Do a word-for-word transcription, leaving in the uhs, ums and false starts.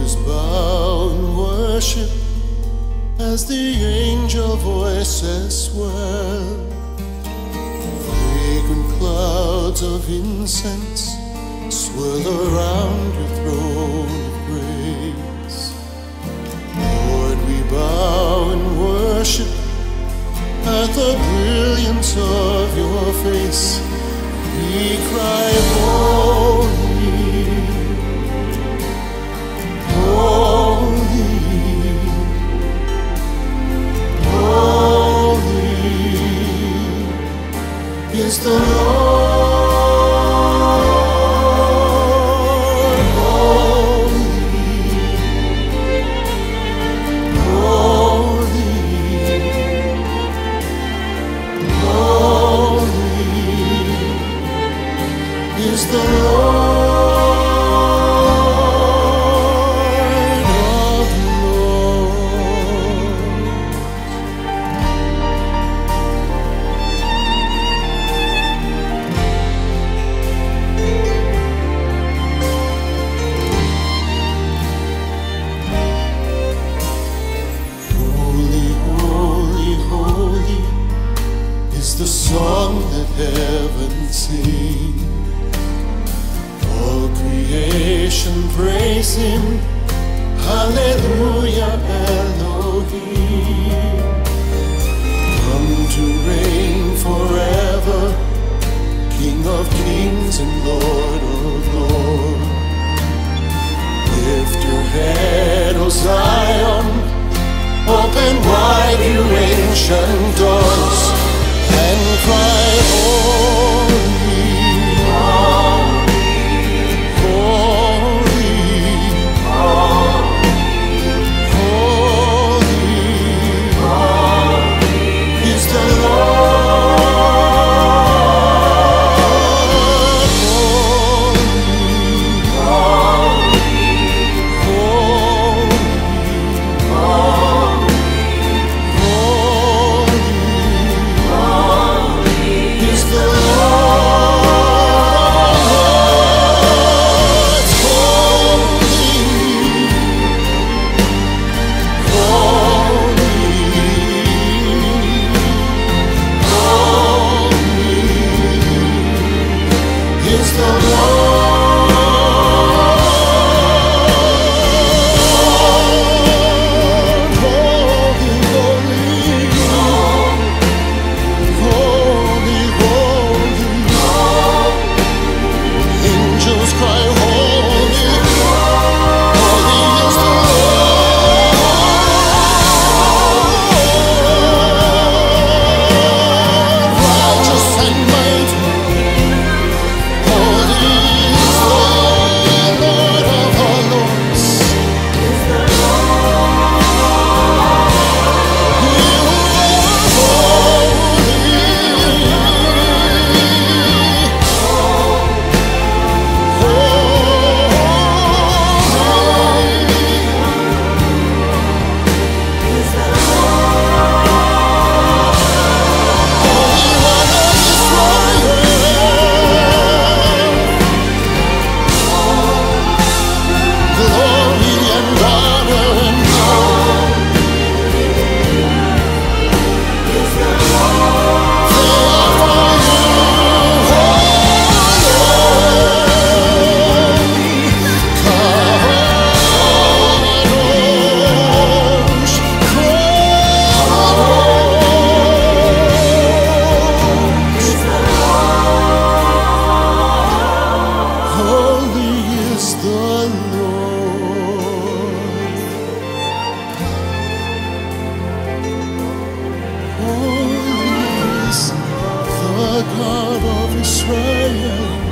angels bow and worship as the angel voices swell. Fragrant clouds of incense swirl around your throne of grace. Lord, we bow and worship at the brilliance of your face. We cry, holy, holy, holy is the Lord. Is the Lord of lords. Holy, holy, holy is the song that heaven sings. All creation praise Him, Hallelujah, Elohim. Come to reign forever, King of kings and Lord of lords. Lift your head, O Zion, open wide you ancient doors, and cry, holy, God of Israel.